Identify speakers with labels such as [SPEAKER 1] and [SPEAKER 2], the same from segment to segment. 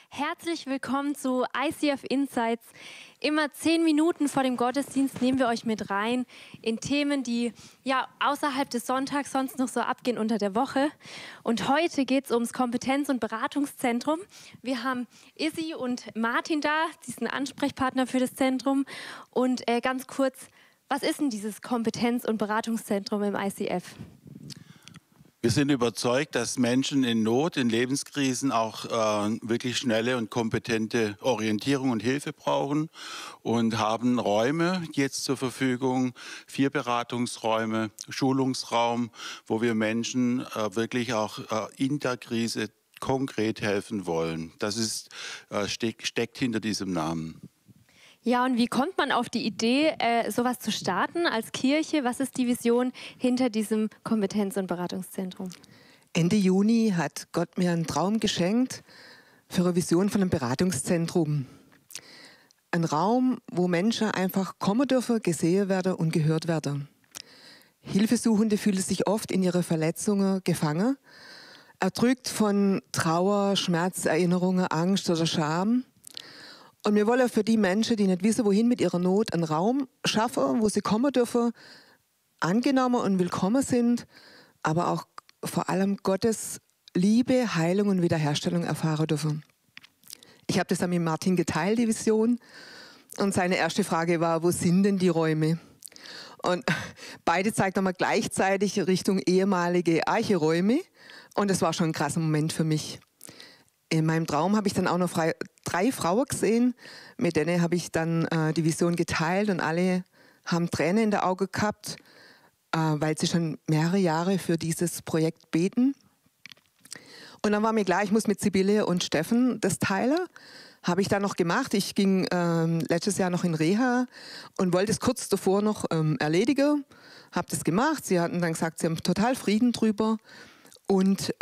[SPEAKER 1] Herzlich willkommen zu ICF Insights. Immer 10 Minuten vor dem Gottesdienst nehmen wir euch mit rein in Themen, die ja außerhalb des Sonntags sonst noch so abgehen unter der Woche. Und heute geht es ums Kompetenz- und Beratungszentrum. Wir haben Izzy und Martin da, sie sind Ansprechpartner für das Zentrum. Und ganz kurz, was ist denn dieses Kompetenz- und Beratungszentrum im ICF?
[SPEAKER 2] Wir sind überzeugt, dass Menschen in Not, in Lebenskrisen auch wirklich schnelle und kompetente Orientierung und Hilfe brauchen und haben Räume jetzt zur Verfügung, 4 Beratungsräume, Schulungsraum, wo wir Menschen wirklich auch in der Krise konkret helfen wollen. Das ist, steckt hinter diesem Namen.
[SPEAKER 1] Ja, und wie kommt man auf die Idee, sowas zu starten als Kirche? Was ist die Vision hinter diesem Kompetenz- und Beratungszentrum?
[SPEAKER 3] Ende Juni hat Gott mir einen Traum geschenkt für eine Vision von einem Beratungszentrum. Ein Raum, wo Menschen einfach kommen dürfen, gesehen werden und gehört werden. Hilfesuchende fühlen sich oft in ihre Verletzungen gefangen, erdrückt von Trauer, Schmerz, Erinnerungen, Angst oder Scham. Und wir wollen für die Menschen, die nicht wissen, wohin mit ihrer Not, einen Raum schaffen, wo sie kommen dürfen, angenommen und willkommen sind, aber auch vor allem Gottes Liebe, Heilung und Wiederherstellung erfahren dürfen. Ich habe das dann mit Martin geteilt, die Vision. Und seine erste Frage war, wo sind denn die Räume? Und beide zeigten nochmal gleichzeitig Richtung ehemalige Archeräume. Und das war schon ein krasser Moment für mich. In meinem Traum habe ich dann auch noch 3 Frauen gesehen, mit denen habe ich dann die Vision geteilt und alle haben Tränen in den Augen gehabt, weil sie schon mehrere Jahre für dieses Projekt beten. Und dann war mir klar, ich muss mit Sibylle und Steffen das teilen. Habe ich dann noch gemacht. Ich ging letztes Jahr noch in Reha und wollte es kurz davor noch erledigen. Habe das gemacht. Sie hatten dann gesagt, sie haben total Frieden drüber. Und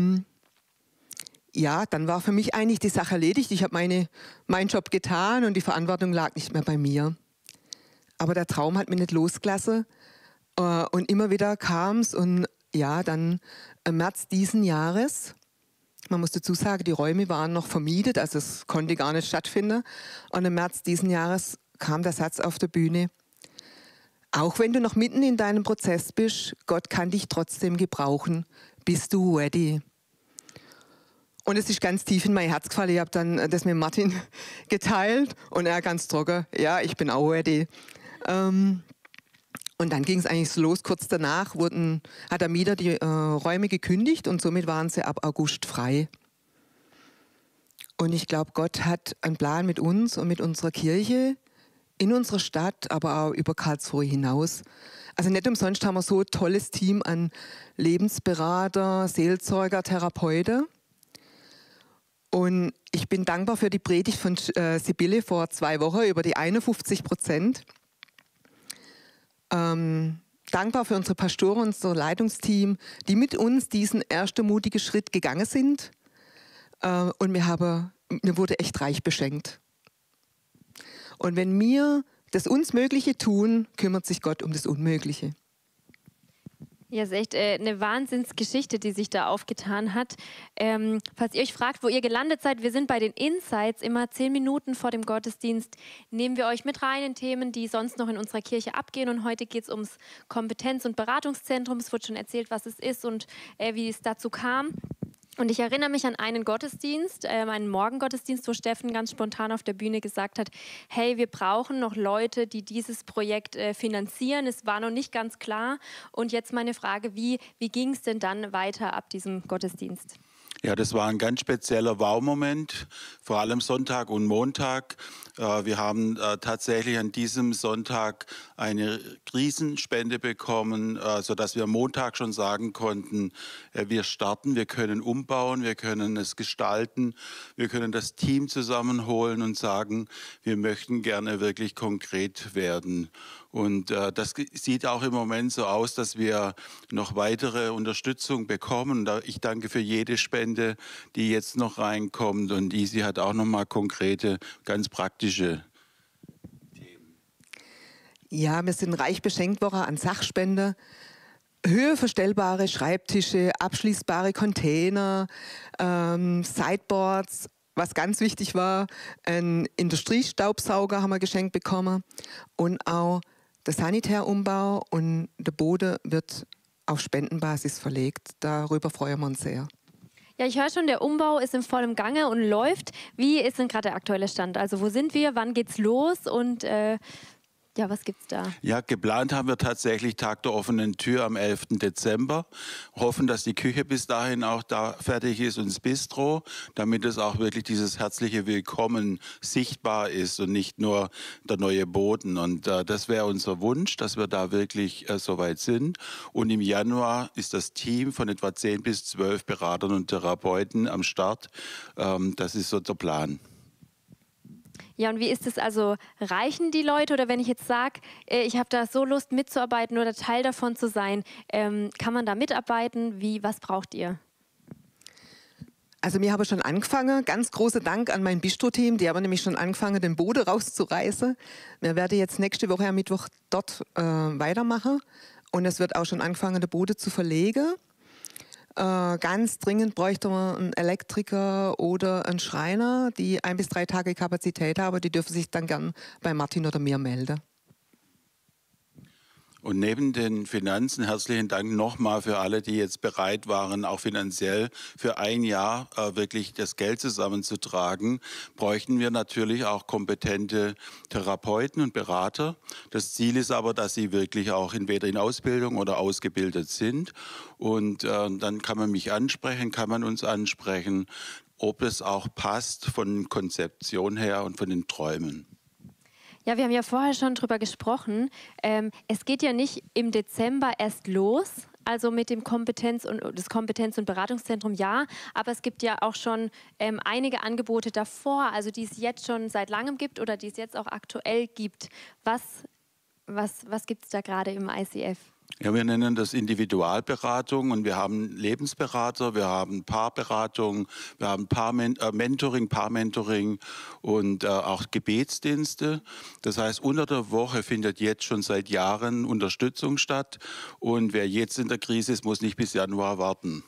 [SPEAKER 3] ja, dann war für mich eigentlich die Sache erledigt. Ich habe meinen Job getan und die Verantwortung lag nicht mehr bei mir. Aber der Traum hat mich nicht losgelassen. Und immer wieder kam es. Und ja, dann im März diesen Jahres, man muss dazu sagen, die Räume waren noch vermietet, also es konnte gar nicht stattfinden. Und im März diesen Jahres kam der Satz auf der Bühne: Auch wenn du noch mitten in deinem Prozess bist, Gott kann dich trotzdem gebrauchen. Bist du ready? Und es ist ganz tief in mein Herz gefallen. Ich habe dann das mit Martin geteilt und er ganz trocken: Ja, ich bin auch ready. Und dann ging es eigentlich so los. Kurz danach hat der Mieter die Räume gekündigt und somit waren sie ab August frei. Und ich glaube, Gott hat einen Plan mit uns und mit unserer Kirche, in unserer Stadt, aber auch über Karlsruhe hinaus. Also nicht umsonst haben wir so ein tolles Team an Lebensberater, Seelsorger, Therapeuten. Und ich bin dankbar für die Predigt von Sibylle vor 2 Wochen über die 51%. Dankbar für unsere Pastoren, unser Leitungsteam, die mit uns diesen ersten mutigen Schritt gegangen sind. Und mir wurde echt reich beschenkt. Und wenn wir das uns Mögliche tun, kümmert sich Gott um das Unmögliche.
[SPEAKER 1] Ja, es ist echt eine Wahnsinnsgeschichte, die sich da aufgetan hat. Falls ihr euch fragt, wo ihr gelandet seid, wir sind bei den Insights. Immer 10 Minuten vor dem Gottesdienst nehmen wir euch mit rein in Themen, die sonst noch in unserer Kirche abgehen. Und heute geht es ums Kompetenz- und Beratungszentrum. Es wurde schon erzählt, was es ist und wie es dazu kam. Und ich erinnere mich an einen Gottesdienst, einen Morgengottesdienst, wo Steffen ganz spontan auf der Bühne gesagt hat: Hey, wir brauchen noch Leute, die dieses Projekt finanzieren. Es war noch nicht ganz klar. Und jetzt meine Frage, wie ging es denn dann weiter ab diesem Gottesdienst?
[SPEAKER 2] Ja, das war ein ganz spezieller Wow-Moment, vor allem Sonntag und Montag. Wir haben tatsächlich an diesem Sonntag eine Riesenspende bekommen, sodass wir am Montag schon sagen konnten, wir starten, wir können umbauen, wir können es gestalten, wir können das Team zusammenholen und sagen, wir möchten gerne wirklich konkret werden. Und das sieht auch im Moment so aus, dass wir noch weitere Unterstützung bekommen. Ich danke für jede Spende, die jetzt noch reinkommt. Und Izzy hat auch noch mal konkrete, ganz praktische Themen.
[SPEAKER 3] Ja, wir sind reich beschenkt worden an Sachspende. höhenverstellbare Schreibtische, abschließbare Container, Sideboards, was ganz wichtig war, einen Industriestaubsauger haben wir geschenkt bekommen und auch der Sanitärumbau und der Boden wird auf Spendenbasis verlegt. Darüber freuen wir uns sehr.
[SPEAKER 1] Ja, ich höre schon, der Umbau ist in vollem Gange und läuft. Wie ist denn gerade der aktuelle Stand? Also wo sind wir, wann geht's los und ja, was gibt's da?
[SPEAKER 2] Ja, geplant haben wir tatsächlich Tag der offenen Tür am 11. Dezember. Hoffen, dass die Küche bis dahin auch da fertig ist und das Bistro, damit es auch wirklich dieses herzliche Willkommen sichtbar ist und nicht nur der neue Boden. Und das wäre unser Wunsch, dass wir da wirklich soweit sind. Und im Januar ist das Team von etwa 10 bis 12 Beratern und Therapeuten am Start. Das ist so der Plan.
[SPEAKER 1] Ja, und wie ist es also? Reichen die Leute oder wenn ich jetzt sage, ich habe da so Lust mitzuarbeiten oder Teil davon zu sein, kann man da mitarbeiten? Was braucht ihr?
[SPEAKER 3] Also wir haben schon angefangen. Ganz großer Dank an mein Bistro-Team. Die haben nämlich schon angefangen, den Boden rauszureißen. Wir werden jetzt nächste Woche am Mittwoch dort weitermachen. Und es wird auch schon angefangen, den Boden zu verlegen. Ganz dringend bräuchte man einen Elektriker oder einen Schreiner, die 1 bis 3 Tage Kapazität haben. Die dürfen sich dann gern bei Martin oder mir melden.
[SPEAKER 2] Und neben den Finanzen herzlichen Dank nochmal für alle, die jetzt bereit waren, auch finanziell für ein Jahr wirklich das Geld zusammenzutragen, bräuchten wir natürlich auch kompetente Therapeuten und Berater. Das Ziel ist aber, dass sie wirklich auch entweder in Ausbildung oder ausgebildet sind. Und dann kann man mich ansprechen, kann man uns ansprechen, ob es auch passt von Konzeption her und von den Träumen.
[SPEAKER 1] Ja, wir haben ja vorher schon drüber gesprochen. Es geht ja nicht im Dezember erst los, also mit dem Kompetenz- und Beratungszentrum, ja, aber es gibt ja auch schon einige Angebote davor, also die es jetzt schon seit langem gibt oder die es jetzt auch aktuell gibt. Was gibt es da gerade im ICF?
[SPEAKER 2] Ja, wir nennen das Individualberatung und wir haben Lebensberater, wir haben Paarberatung, wir haben Paarmentoring und auch Gebetsdienste. Das heißt, unter der Woche findet jetzt schon seit Jahren Unterstützung statt und wer jetzt in der Krise ist, muss nicht bis Januar warten.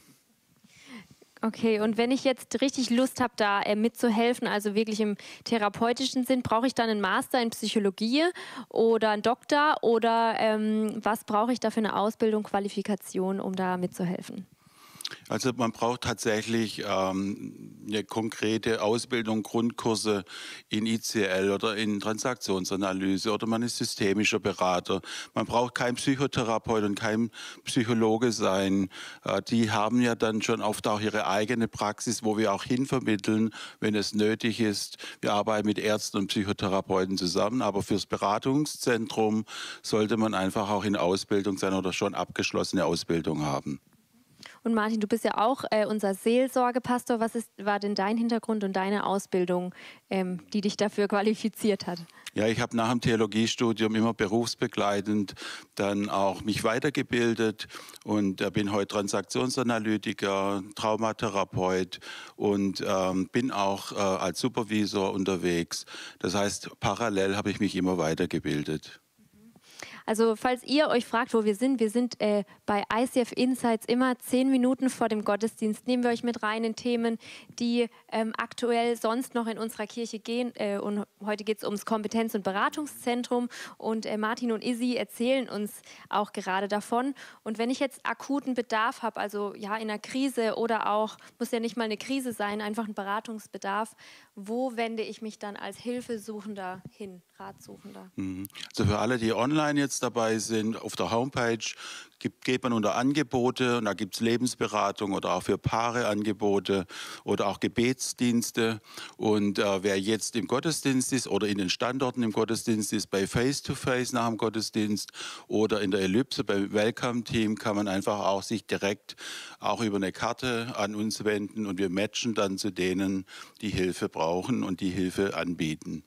[SPEAKER 1] Okay, und wenn ich jetzt richtig Lust habe, da mitzuhelfen, also wirklich im therapeutischen Sinn, brauche ich dann einen Master in Psychologie oder einen Doktor oder was brauche ich da für eine Ausbildung, Qualifikation, um da mitzuhelfen?
[SPEAKER 2] Also man braucht tatsächlich eine konkrete Ausbildung, Grundkurse in ICL oder in Transaktionsanalyse oder man ist systemischer Berater. Man braucht kein Psychotherapeut und kein Psychologe sein. Die haben ja dann schon oft auch ihre eigene Praxis, wo wir auch hinvermitteln, wenn es nötig ist. Wir arbeiten mit Ärzten und Psychotherapeuten zusammen, aber fürs Beratungszentrum sollte man einfach auch in Ausbildung sein oder schon abgeschlossene Ausbildung haben.
[SPEAKER 1] Und Martin, du bist ja auch unser Seelsorgepastor. War denn dein Hintergrund und deine Ausbildung, die dich dafür qualifiziert hat?
[SPEAKER 2] Ja, ich habe nach dem Theologiestudium immer berufsbegleitend dann auch mich weitergebildet und bin heute Transaktionsanalytiker, Traumatherapeut und bin auch als Supervisor unterwegs. Das heißt, parallel habe ich mich immer weitergebildet.
[SPEAKER 1] Also falls ihr euch fragt, wo wir sind bei ICF Insights immer 10 Minuten vor dem Gottesdienst. Nehmen wir euch mit rein in Themen, die aktuell sonst noch in unserer Kirche gehen. Und heute geht es ums Kompetenz- und Beratungszentrum. Und Martin und Izzy erzählen uns auch gerade davon. Und wenn ich jetzt akuten Bedarf habe, also ja in einer Krise oder auch, muss ja nicht mal eine Krise sein, einfach ein Beratungsbedarf, wo wende ich mich dann als Hilfesuchender hin, Ratsuchender?
[SPEAKER 2] Also für alle, die online jetzt dabei sind, auf der Homepage geht man unter Angebote und da gibt es Lebensberatung oder auch für Paare Angebote oder auch Gebetsdienste. Und wer jetzt im Gottesdienst ist oder in den Standorten im Gottesdienst ist, bei Face-to-Face nach dem Gottesdienst oder in der Ellipse beim Welcome-Team kann man einfach auch sich direkt auch über eine Karte an uns wenden und wir matchen dann zu denen, die Hilfe brauchen und die Hilfe anbieten.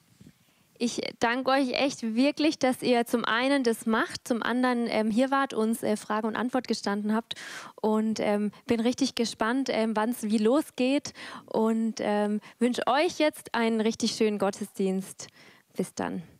[SPEAKER 1] Ich danke euch echt wirklich, dass ihr zum einen das macht, zum anderen hier wart, uns Frage und Antwort gestanden habt und bin richtig gespannt, wann es wie losgeht und wünsche euch jetzt einen richtig schönen Gottesdienst. Bis dann.